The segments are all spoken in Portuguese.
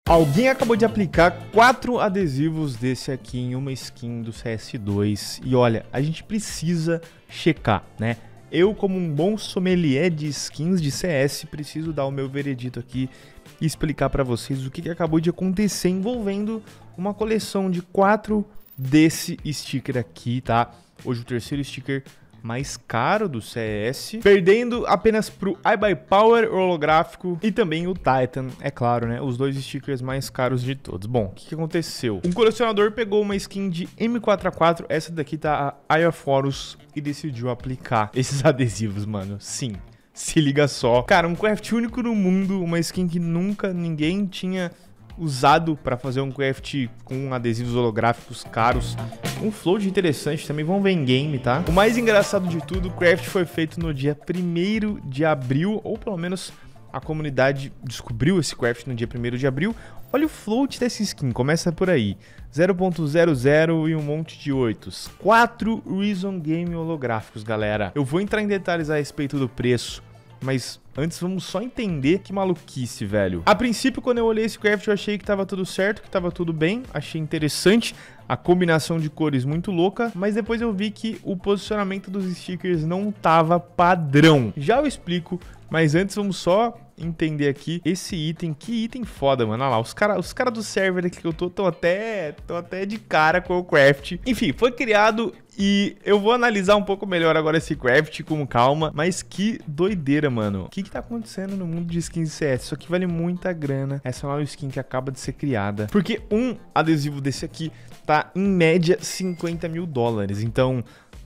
Alguém acabou de aplicar 4 adesivos desse aqui em uma skin do CS2 e olha, a gente precisa checar, né? Eu, como um bom sommelier de skins de CS, preciso dar o meu veredito aqui e explicar pra vocês o que acabou de acontecer envolvendo uma coleção de 4 desse sticker aqui, tá? Hoje o terceiro sticker mais caro do CS, perdendo apenas pro iBuyPower holográfico e também o Titan, é claro, né? Os dois stickers mais caros de todos. Bom, o que aconteceu? Um colecionador pegou uma skin de M4A4, essa daqui tá a Eye of Horus, e decidiu aplicar esses adesivos, mano. Sim, se liga só. Cara, um craft único no mundo, uma skin que nunca ninguém tinha usado para fazer um craft com adesivos holográficos caros. Um float interessante também, vamos ver em game, tá? O mais engraçado de tudo, o craft foi feito no dia 1º de abril, ou pelo menos a comunidade descobriu esse craft no dia 1º de abril. Olha o float dessa skin, começa por aí. 0.00 e um monte de 8s. 4 Reason Game holográficos, galera. Eu vou entrar em detalhes a respeito do preço, mas antes vamos só entender que maluquice, velho. A princípio, quando eu olhei esse craft, eu achei que tava tudo certo, que tava tudo bem. Achei interessante a combinação de cores muito louca, mas depois eu vi que o posicionamento dos stickers não tava padrão. Já eu explico, mas antes vamos só entender aqui esse item. Que item foda, mano. Olha lá, os cara do server aqui que eu tô até de cara com o craft. Enfim, foi criado e eu vou analisar um pouco melhor agora esse craft com calma. Mas que doideira, mano. O que tá acontecendo no mundo de skins de CS? Isso aqui vale muita grana. Essa é uma skin que acaba de ser criada. Porque um adesivo desse aqui tá em média 50 mil dólares. Então,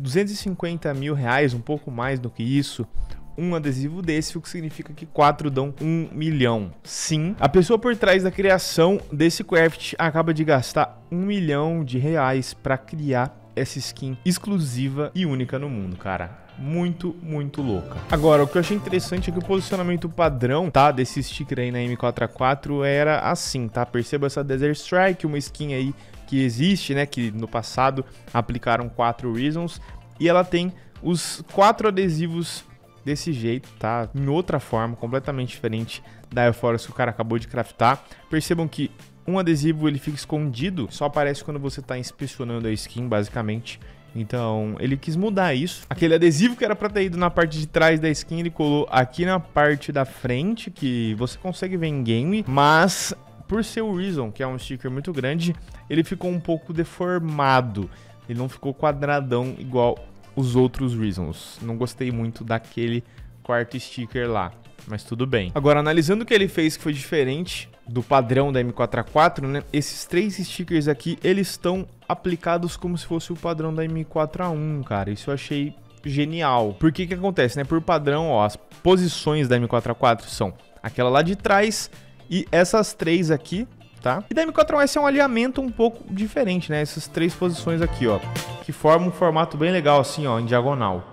250 mil reais, um pouco mais do que isso. Um adesivo desse, o que significa que 4 dão 1 milhão. Sim, a pessoa por trás da criação desse craft acaba de gastar 1 milhão de reais para criar essa skin exclusiva e única no mundo, cara. Muito, muito louca. Agora, o que eu achei interessante é que o posicionamento padrão, tá, desse sticker aí na M4A4 era assim, tá? Perceba essa Desert Strike, uma skin aí que existe, né, que no passado aplicaram 4 Reasons, e ela tem os 4 adesivos desse jeito, tá? Em outra forma, completamente diferente da Eye of Horus que o cara acabou de craftar. Percebam que um adesivo ele fica escondido, só aparece quando você tá inspecionando a skin, basicamente. Então, ele quis mudar isso. Aquele adesivo que era pra ter ido na parte de trás da skin, ele colou aqui na parte da frente, que você consegue ver em game, mas por ser o Reason, que é um sticker muito grande, ele ficou um pouco deformado. Ele não ficou quadradão igual os outros Reasons. Não gostei muito daquele quarto sticker lá, mas tudo bem. Agora, analisando o que ele fez que foi diferente do padrão da M4A4, né? Esses 3 stickers aqui, eles estão aplicados como se fosse o padrão da M4A1, cara. Isso eu achei genial. Por que acontece, né? Por padrão, ó, as posições da M4A4 são aquela lá de trás e essas 3 aqui, tá? E da M4A1S é um alinhamento um pouco diferente, né? Essas 3 posições aqui, ó, que formam um formato bem legal assim, ó, em diagonal.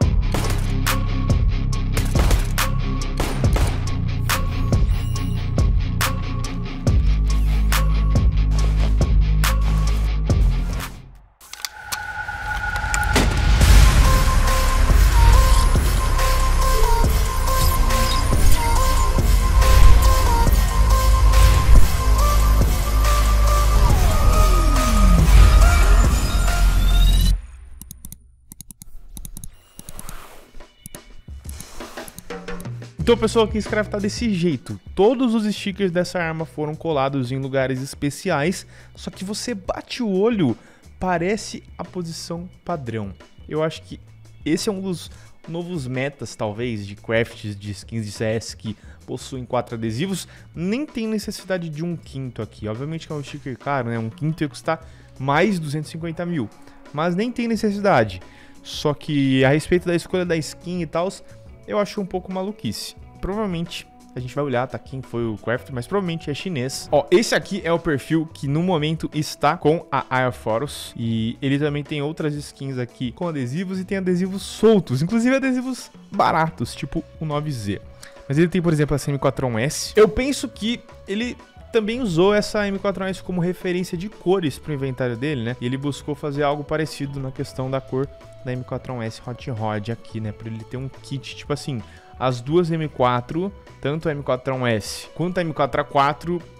Então o pessoal quis craftar desse jeito. Todos os stickers dessa arma foram colados em lugares especiais, só que você bate o olho, parece a posição padrão. Eu acho que esse é um dos novos metas, talvez, de crafts de skins de CS que possuem 4 adesivos. Nem tem necessidade de um quinto aqui. Obviamente que é um sticker caro, né? Um quinto ia custar mais 250 mil, mas nem tem necessidade. Só que a respeito da escolha da skin e tal, eu acho um pouco maluquice. Provavelmente a gente vai olhar, tá, quem foi o craft, mas provavelmente é chinês. Ó, esse aqui é o perfil que no momento está com a Eye of Horus. E ele também tem outras skins aqui com adesivos e tem adesivos soltos, inclusive adesivos baratos, tipo o 9Z. Mas ele tem, por exemplo, essa M4A1S. Eu penso que ele também usou essa M4A1S como referência de cores para o inventário dele, né? E ele buscou fazer algo parecido na questão da cor da M4A1S Hot Rod aqui, né? Para ele ter um kit, tipo assim, as duas M4, tanto a M4A1S quanto a M4A4,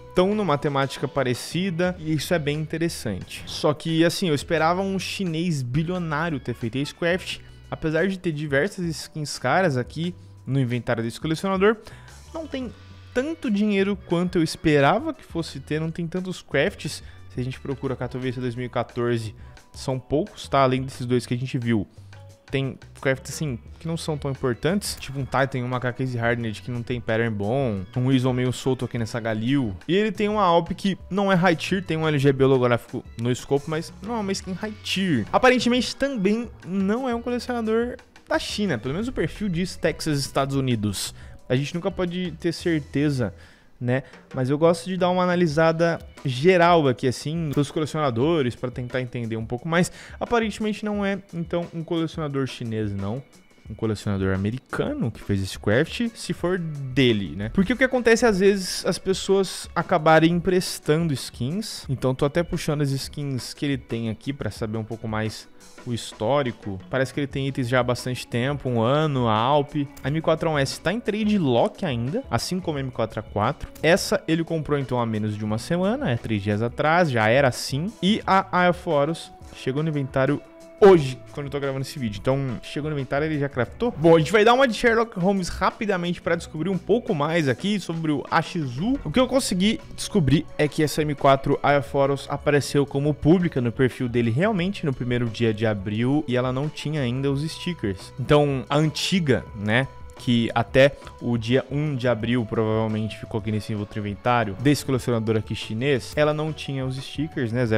estão numa temática parecida e isso é bem interessante. Só que, assim, eu esperava um chinês bilionário ter feito esse craft, apesar de ter diversas skins caras aqui no inventário desse colecionador, não tem tanto dinheiro quanto eu esperava que fosse ter, não tem tantos crafts. Se a gente procura Katowice 2014, são poucos, tá? Além desses dois que a gente viu. Tem crafts, assim, que não são tão importantes. Tipo um Titan, uma Case Hardened que não tem pattern bom. Um Weasel meio solto aqui nessa Galil. E ele tem uma Alp que não é high tier. Tem um LGB holográfico no scope, mas não é uma skin high tier. Aparentemente também não é um colecionador da China. Pelo menos o perfil diz Texas, Estados Unidos. A gente nunca pode ter certeza, né? Mas eu gosto de dar uma analisada geral aqui, assim, dos colecionadores, para tentar entender um pouco mais. Aparentemente não é, então, um colecionador chinês, não. Um colecionador americano que fez esse craft, se for dele, né? Porque o que acontece, às vezes, as pessoas acabarem emprestando skins. Então, tô até puxando as skins que ele tem aqui para saber um pouco mais o histórico. Parece que ele tem itens já há bastante tempo, um ano, a Alp. A M4A1S tá em trade lock ainda, assim como a M4A4. Essa ele comprou então há menos de uma semana, 3 dias atrás, já era assim. E a Aeroforos chegou no inventário hoje, quando eu tô gravando esse vídeo. Então, chegou no inventário, ele já craftou. Bom, a gente vai dar uma de Sherlock Holmes rapidamente para descobrir um pouco mais aqui sobre o AXU. O que eu consegui descobrir é que essa M4 Aeroforos apareceu como pública no perfil dele realmente no primeiro dia de abril e ela não tinha ainda os stickers. Então, a antiga, né, que até o dia 1 de abril provavelmente ficou aqui nesse outro inventário desse colecionador aqui chinês, ela não tinha os stickers, né,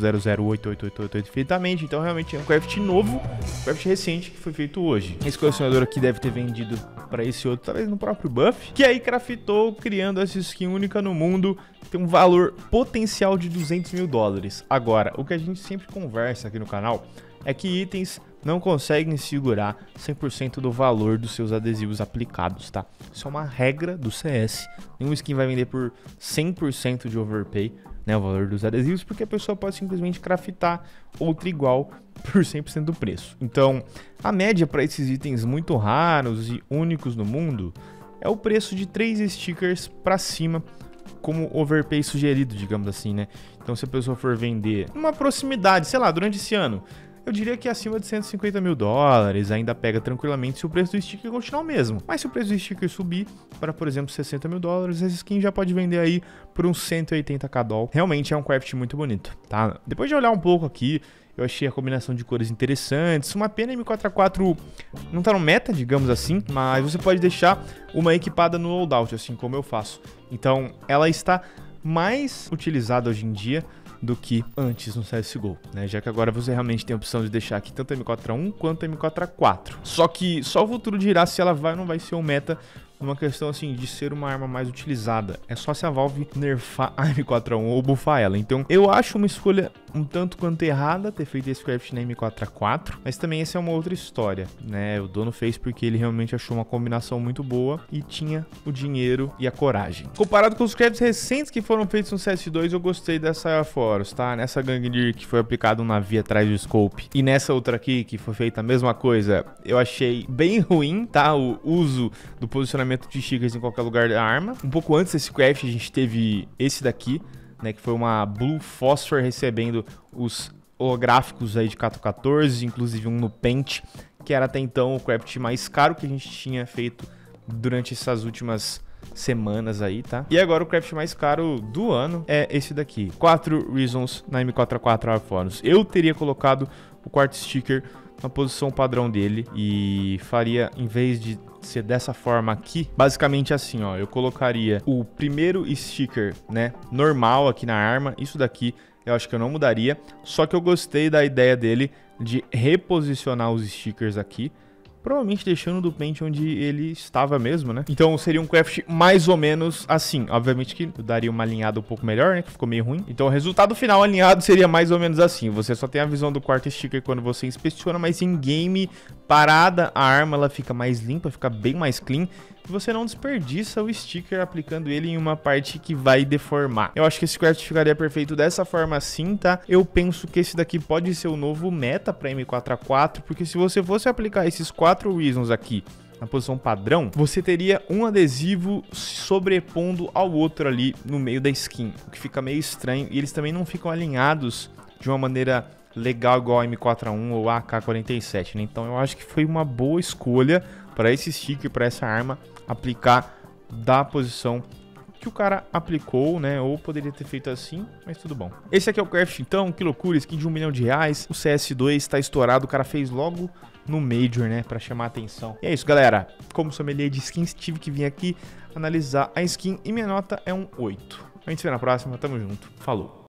0.008888 perfeitamente, então realmente é um craft novo, um craft recente que foi feito hoje. Esse colecionador aqui deve ter vendido para esse outro, talvez no próprio Buff, que aí craftou criando essa skin única no mundo, tem um valor potencial de 200 mil dólares. Agora, o que a gente sempre conversa aqui no canal é que itens não conseguem segurar 100% do valor dos seus adesivos aplicados, tá? Isso é uma regra do CS. Nenhum skin vai vender por 100% de overpay, né, o valor dos adesivos, porque a pessoa pode simplesmente craftar outra igual por 100% do preço. Então, a média para esses itens muito raros e únicos no mundo é o preço de 3 stickers para cima, como overpay sugerido, digamos assim, né? Então, se a pessoa for vender uma proximidade, sei lá, durante esse ano, eu diria que acima de 150 mil dólares ainda pega tranquilamente se o preço do sticker continuar o mesmo. Mas se o preço do sticker subir para, por exemplo, 60 mil dólares, essa skin já pode vender aí por uns 180k doll. Realmente é um craft muito bonito, tá? Depois de olhar um pouco aqui, eu achei a combinação de cores interessantes. Uma pena a M4A4 não tá no meta, digamos assim, mas você pode deixar uma equipada no loadout, assim como eu faço. Então, ela está mais utilizada hoje em dia do que antes no CSGO, né? Já que agora você realmente tem a opção de deixar aqui tanto a M4A1 quanto a M4A4. Só que só o futuro dirá se ela vai ou não vai ser um meta, numa questão assim de ser uma arma mais utilizada. É só se a Valve nerfar a M4A1 ou buffar ela. Então eu acho uma escolha um tanto quanto errada ter feito esse craft na M4A4, mas também essa é uma outra história, né? O dono fez porque ele realmente achou uma combinação muito boa e tinha o dinheiro e a coragem. Comparado com os crafts recentes que foram feitos no CS2, eu gostei dessa Aeroforos, tá? Nessa Gangneer que foi aplicado um navio atrás do scope e nessa outra aqui que foi feita a mesma coisa, eu achei bem ruim, tá? O uso do posicionamento de stickers em qualquer lugar da arma. Um pouco antes desse craft a gente teve esse daqui, né, que foi uma Blue Phosphor recebendo os holográficos aí de Cato 14, inclusive um no Paint, que era até então o craft mais caro que a gente tinha feito durante essas últimas semanas aí, tá? E agora o craft mais caro do ano é esse daqui, 4 Reasons na M4A4 Aeroforos. Eu teria colocado o quarto sticker na posição padrão dele e faria, em vez de ser dessa forma aqui, basicamente assim, ó, eu colocaria o primeiro sticker, né, normal aqui na arma. Isso daqui eu acho que eu não mudaria, só que eu gostei da ideia dele de reposicionar os stickers aqui, provavelmente deixando do Paint onde ele estava mesmo, né? Então seria um craft mais ou menos assim. Obviamente que eu daria uma alinhada um pouco melhor, né? Que ficou meio ruim. Então o resultado final alinhado seria mais ou menos assim. Você só tem a visão do quarto sticker quando você inspeciona, mas em game, parada, a arma ela fica mais limpa, fica bem mais clean. E você não desperdiça o sticker aplicando ele em uma parte que vai deformar. Eu acho que esse craft ficaria perfeito dessa forma assim, tá? Eu penso que esse daqui pode ser o novo meta para M4A4, porque se você fosse aplicar esses 4 Reasons aqui na posição padrão, você teria um adesivo se sobrepondo ao outro ali no meio da skin, o que fica meio estranho, e eles também não ficam alinhados de uma maneira legal igual a M4A1 ou a AK-47, né? Então eu acho que foi uma boa escolha para esse sticker, para essa arma, aplicar da posição que o cara aplicou, né? Ou poderia ter feito assim, mas tudo bom. Esse aqui é o craft então, que loucura, skin de R$1 milhão. O CS2 tá estourado, o cara fez logo no Major, né? Pra chamar a atenção. E é isso, galera. Como sommelier de skins, tive que vir aqui analisar a skin e minha nota é um 8. A gente se vê na próxima, tamo junto, falou.